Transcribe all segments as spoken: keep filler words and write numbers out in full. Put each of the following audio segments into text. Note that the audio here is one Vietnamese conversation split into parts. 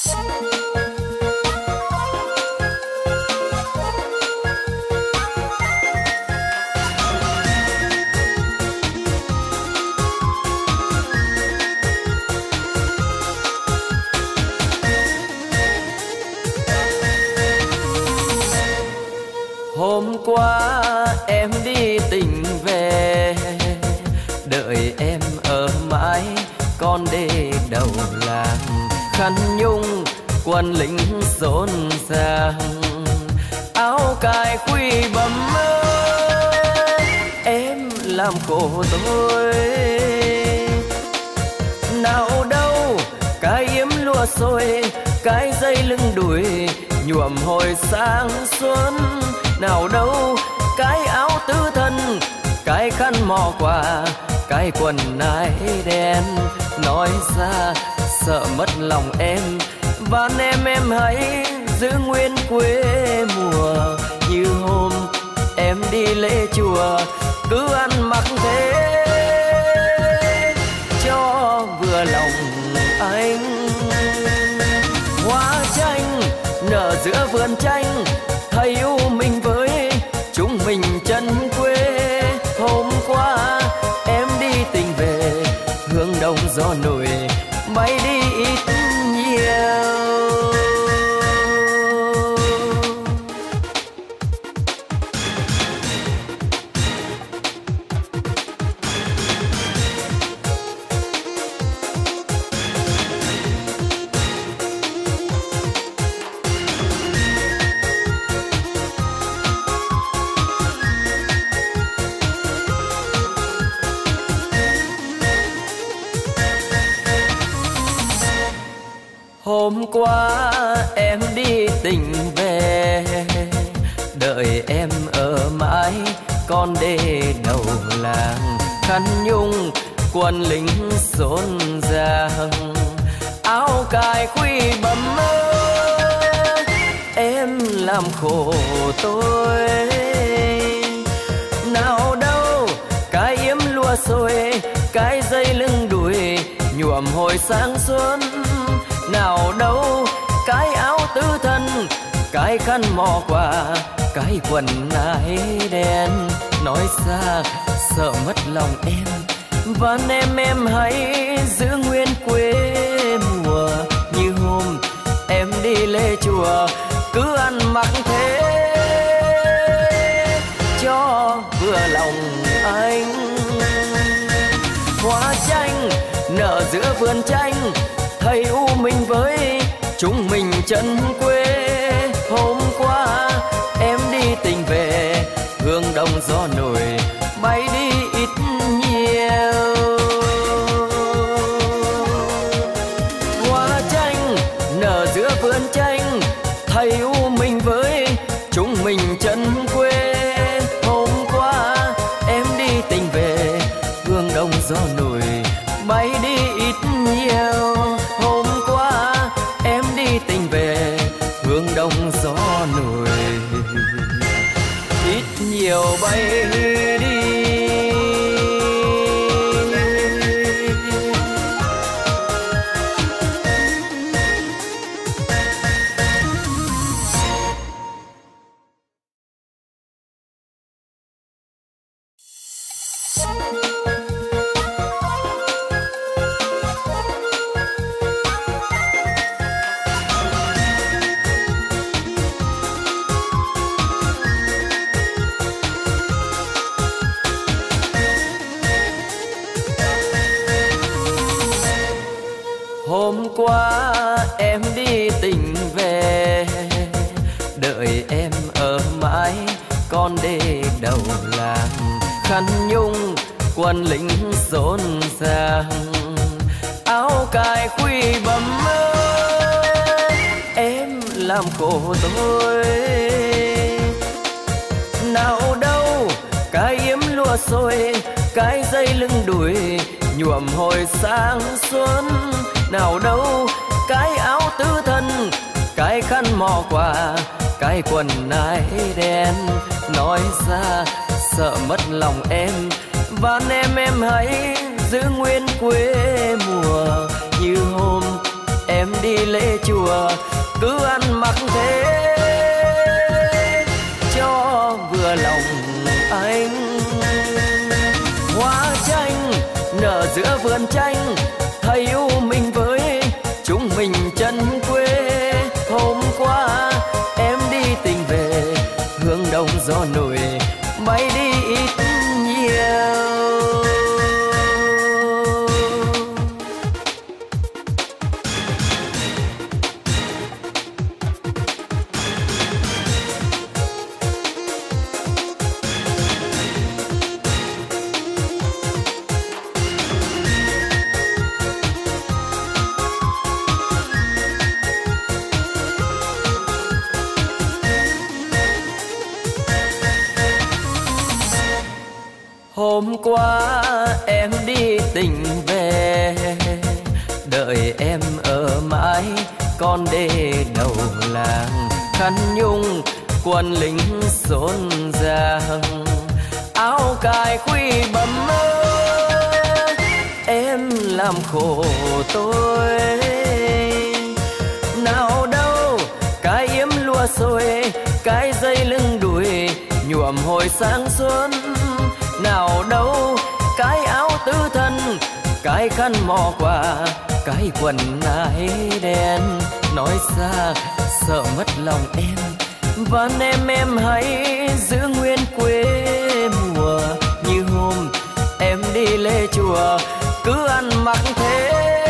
Hôm qua em đi tỉnh về, đợi em ở mãi con đê đầu làng. Khăn nhung quân lính rộn ràng, áo cài khuy bấm ơi, em làm khổ tôi. Nào đâu cái yếm lụa xôi, cái dây lưng đùi nhuộm hồi sáng xuân. Nào đâu cái áo tứ thân, cái khăn mò quà, cái quần nai đen. Nói ra sợ mất lòng em, van em em hãy giữ nguyên quê mùa. Như hôm em đi lễ chùa, cứ ăn mặc thế cho vừa lòng anh. Hoa chanh nở giữa vườn chanh, thầy yêu mình với chúng mình chân quê. Hôm qua em đi tình về, hướng đông gió nổi bay đi ít nhiều. Hôm qua em đi tỉnh về, đợi em ở mãi con đê đầu làng. Khăn nhung quân lính rộn ràng, áo cài khuy bấm ơi, em làm khổ tôi. Nào đâu cái yếm lụa xôi, cái dây lưng đùi nhuộm hồi sáng xuân. Nào đâu cái áo tứ thân, cái khăn mò quà, cái quần nai đen. Nói ra sợ mất lòng em, van em em hãy giữ nguyên quê mùa. Như hôm em đi lễ chùa, cứ ăn mặc thế cho vừa lòng anh. Hoa chanh nở giữa vườn chanh, thầy u mình với chúng mình chân quê. Hôm qua em đi tình về, hương đông gió nổi bay đi ít nhiều. Hoa chanh nở giữa vườn chanh, thầy u mình với chúng mình chân quê. Hôm qua em đi tình về, hương đông gió nổi bay đi ít nhiều. Hôm qua em đi tình về, hương đông gió nổi ít nhiều bay đi. Hôm qua em đi tỉnh về, đợi em ở mãi con đê đầu làng. Khăn nhung quân lính rộn ràng, áo cài khuy bấm ơi, em làm khổ tôi. Nào đâu cái yếm lụa xôi, cái dây lưng đùi nhuộm hồi sáng xuân. Nào đâu cái áo tứ thân, cái khăn mò quà, cái quần nai đen. Nói ra sợ mất lòng em, van em em hãy giữ nguyên quê mùa. Như hôm em đi lễ chùa cứ ăn mặc thế cho vừa lòng anh. Hoa chanh nở giữa vườn chanh, thầy yêu mình với chúng mình chân quê. Hôm qua em đi tình về, hướng đông gió nổi bay đi ít nhiều. Hôm qua em đi tình về, đợi em ở mãi con đê đầu làng. Khăn nhung quần lính rộn ràng, áo cài khuy bầm mơ em làm khổ tôi. Nào đâu cái yếm lúa xôi, cái dây lưng đùi nhuộm hồi sáng xuân. Nào đâu cái áo tứ thân, cái khăn mò quà, cái quần ái đen. Nói ra sợ mất lòng em, và em em hãy giữ nguyên quê mùa. Như hôm em đi lễ chùa cứ ăn mặc thế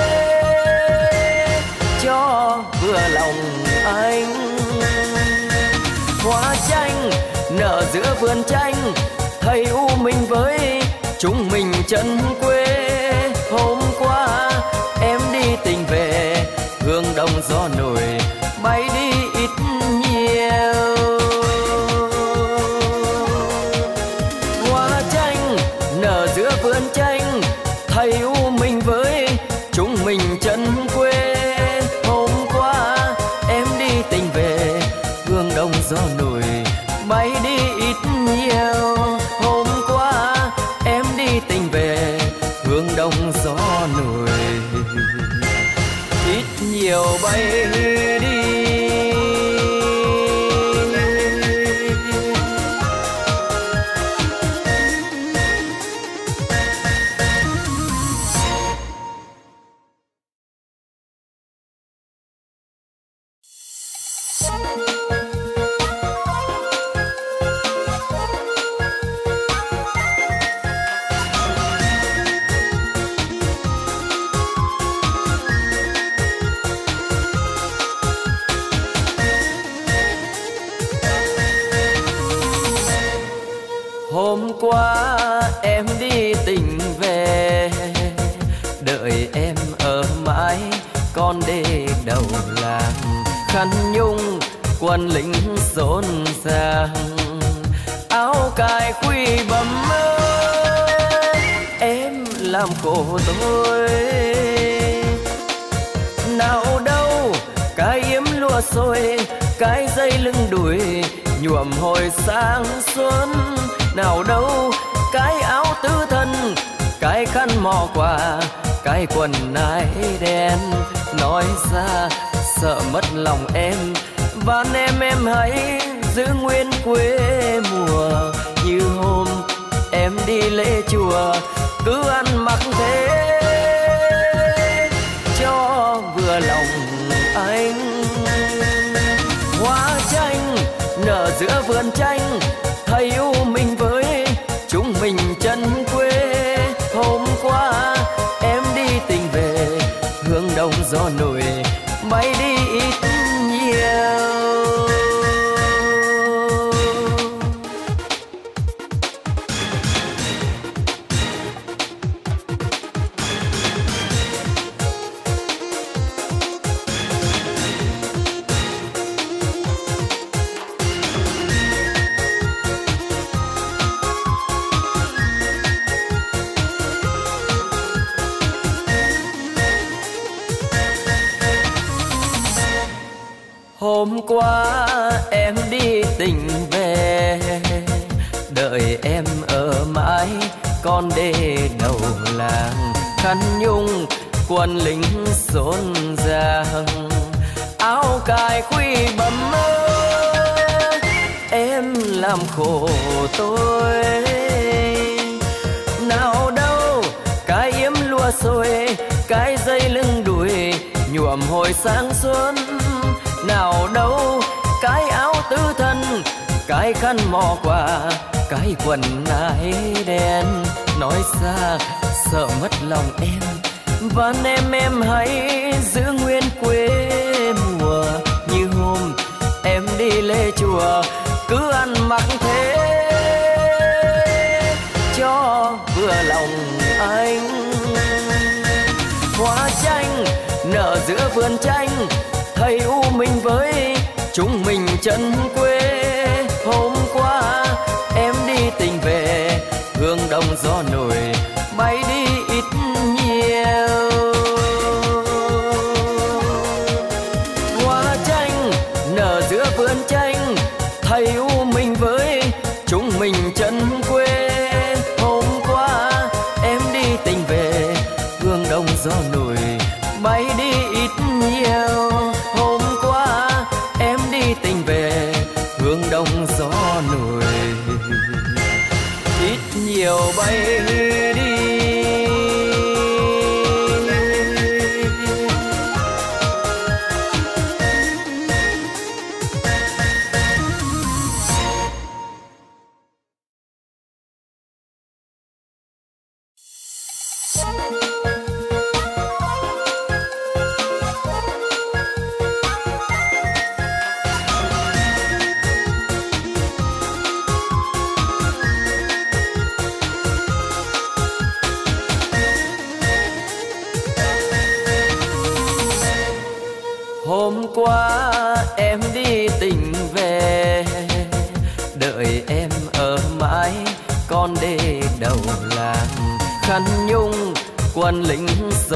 cho vừa lòng anh. Hoa chanh nở giữa vườn chanh, thầy u mình với chúng mình chân quê. Hôm qua em đi tình về, hương đông gió nổi bay đi ít nhiều. Hoa chanh nở giữa vườn chanh, thầy u mình với chúng mình chân quê. Hôm qua em đi tình về, hương đông gió nổi bay đi ít nhiều. Hôm qua em đi tình về, hương đông gió nổi ít nhiều bay đi. Hôm qua em đi tình về, đợi em ở mãi con đê đầu làng. Khăn nhung quần lính rộn ràng, áo cài khuy bầm mơ em làm khổ tôi. Nào đâu cái yếm lúa xôi, cái dây lưng đùi nhuộm hồi sáng xuân. Nào đâu cái áo tứ thân, cái khăn mò quà, cái quần ái đen. Nói ra sợ mất lòng em, và em em hãy giữ nguyên quê mùa. Như hôm em đi lễ chùa cứ ăn mặc thế cho vừa lòng anh. Hoa chanh nở giữa vườn chanh, thầy yêu mình với chúng mình chân quê. Hôm qua em đi tình về, hương đông gió nổi bay đi ít nhiều. Hôm qua em đi tình về, đợi em ở mãi con đê đầu làng. Khăn nhung quân lính rộn ràng, áo cài khuy bầm mơ em làm khổ tôi. Nào đâu cái yếm lúa xôi, cái dây lưng đùi nhuộm hồi sáng xuân. Nào đâu cái áo tứ thân, cái khăn mò quà, cái quần ái đen. Nói xa sợ mất lòng em, và em em hãy giữ nguyên quê mùa. Như hôm em đi lễ chùa, cứ ăn mặc thế cho vừa lòng anh. Hoa chanh nở giữa vườn chanh, thầy u mình với chúng mình chân quê. Hôm qua em đi tình về, hương đông gió nổi bay đi ít nhiều. Hoa chanh nở giữa vườn chanh, thầy u mình với chúng mình chân quê. Hôm qua em đi tình về, hương đông gió nổi bay đi ít nhiều. Hôm qua em đi tình về, hương đông gió nổi ít nhiều bay đi. Hôm qua em đi tình về, đợi em ở mãi con đê đầu làng. Khăn nhung quân lính